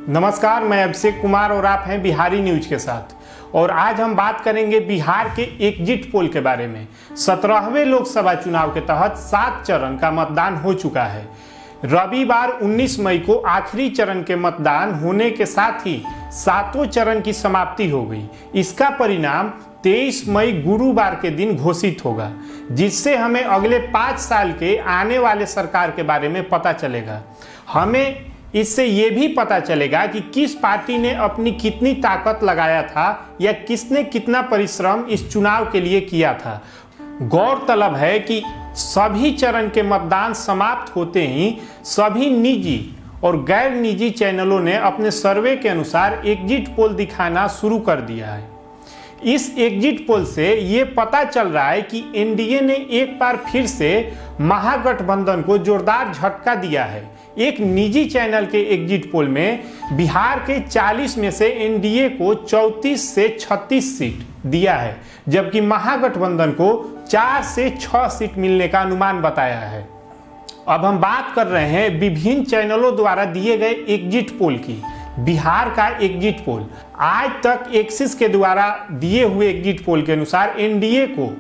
नमस्कार, मैं अभिषेक कुमार और आप हैं बिहारी न्यूज के साथ। और आज हम बात करेंगे बिहार के एग्जिट पोल के बारे में। 17वें लोकसभा चुनाव के तहत 7 चरण का मतदान हो चुका है। रविवार 19 मई को आखिरी चरण के मतदान होने के साथ ही 7वें चरण की समाप्ति हो गई। इसका परिणाम 23 मई गुरुवार के दिन घोषित होगा, जिससे हमें अगले 5 साल के आने वाले सरकार के बारे में पता चलेगा। हमें इससे ये भी पता चलेगा कि किस पार्टी ने अपनी कितनी ताकत लगाया था या किसने कितना परिश्रम इस चुनाव के लिए किया था। गौरतलब है कि सभी चरण के मतदान समाप्त होते ही सभी निजी और गैर निजी चैनलों ने अपने सर्वे के अनुसार एग्जिट पोल दिखाना शुरू कर दिया है। इस एग्जिट पोल से ये पता चल रहा है कि एनडीए ने एक बार फिर से महागठबंधन को जोरदार झटका दिया है। एक निजी चैनल के एग्जिट पोल में बिहार के 40 में से एनडीए को 34 से 36 सीट दिया है, जबकि महागठबंधन को 4 से 6 सीट मिलने का अनुमान बताया है। अब हम बात कर रहे हैं विभिन्न चैनलों द्वारा दिए गए एग्जिट पोल की। बिहार का एग्जिट पोल आज तक एक्सिस के द्वारा दिए हुए एग्जिट पोल के अनुसार एनडीए को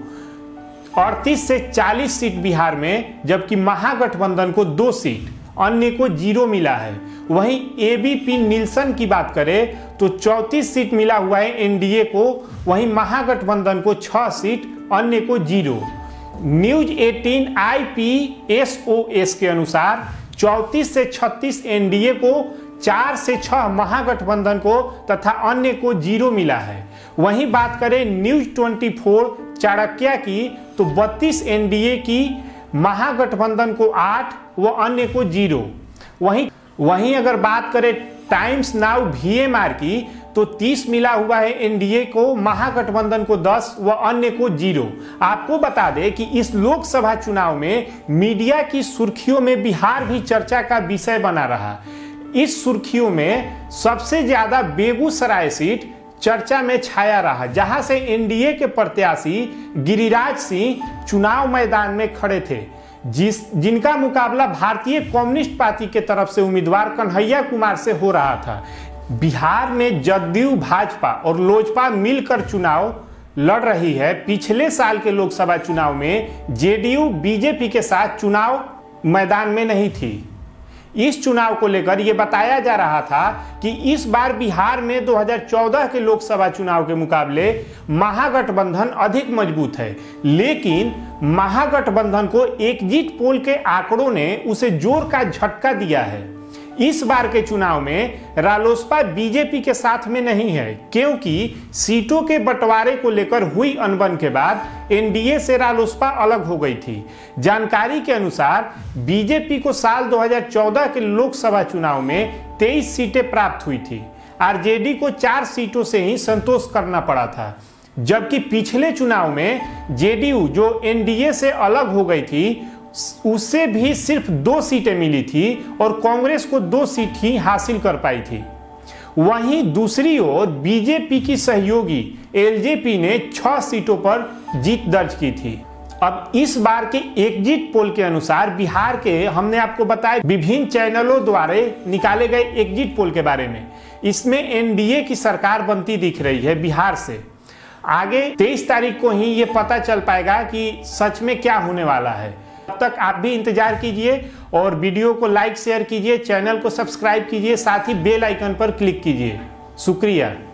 38 से 40 सीट बिहार में, जबकि महागठबंधन को 2 सीट, अन्य को 0 मिला है। वहीं एबीपी नीलसन की बात करें तो 34 सीट मिला हुआ है एनडीए को, वहीं महागठबंधन को 6 सीट, अन्य को 0। न्यूज 18 IPSOS के अनुसार 34 से 36 एनडीए को, 4 से 6 महागठबंधन को तथा अन्य को 0 मिला है। वहीं बात करें न्यूज 24 चाणक्य की तो 32 एनडीए की, महागठबंधन को 8 व अन्य को 0। वहीं अगर बात करें टाइम्स नाउ VMR की तो 30 मिला हुआ है एनडीए को, महागठबंधन को 10 व अन्य को 0। आपको बता दें कि इस लोकसभा चुनाव में मीडिया की सुर्खियों में बिहार भी चर्चा का विषय बना रहा। इस सुर्खियों में सबसे ज्यादा बेगूसराय सीट चर्चा में छाया रहा, जहां से एनडीए के प्रत्याशी गिरिराज सिंह चुनाव मैदान में खड़े थे, जिनका मुकाबला भारतीय कम्युनिस्ट पार्टी के तरफ से उम्मीदवार कन्हैया कुमार से हो रहा था। बिहार में जदयू, भाजपा और लोजपा मिलकर चुनाव लड़ रही है। पिछले साल के लोकसभा चुनाव में जेडीयू बीजेपी के साथ चुनाव मैदान में नहीं थी। इस चुनाव को लेकर यह बताया जा रहा था कि इस बार बिहार में 2014 के लोकसभा चुनाव के मुकाबले महागठबंधन अधिक मजबूत है, लेकिन महागठबंधन को एग्जिट पोल के आंकड़ों ने उसे जोर का झटका दिया है। इस बार के चुनाव में रालोसपा बीजेपी के साथ में नहीं है, क्योंकि सीटों के बंटवारे को लेकर हुई अनबन के बाद एनडीए से रालोसपा अलग हो गई थी। जानकारी के अनुसार बीजेपी को साल 2014 के लोकसभा चुनाव में 23 सीटें प्राप्त हुई थी। आरजेडी को 4 सीटों से ही संतोष करना पड़ा था, जबकि पिछले चुनाव में जेडीयू जो एनडीए से अलग हो गई थी उससे भी सिर्फ 2 सीटें मिली थी और कांग्रेस को 2 सीट ही हासिल कर पाई थी। वहीं दूसरी ओर बीजेपी की सहयोगी एलजेपी ने 6 सीटों पर जीत दर्ज की थी। अब इस बार के एग्जिट पोल के अनुसार बिहार के, हमने आपको बताया विभिन्न चैनलों द्वारा निकाले गए एग्जिट पोल के बारे में, इसमें एनडीए की सरकार बनती दिख रही है बिहार से। आगे 23 तारीख को ही ये पता चल पाएगा कि सच में क्या होने वाला है। तब तक आप भी इंतजार कीजिए और वीडियो को लाइक शेयर कीजिए, चैनल को सब्सक्राइब कीजिए, साथ ही बेल आइकन पर क्लिक कीजिए। शुक्रिया।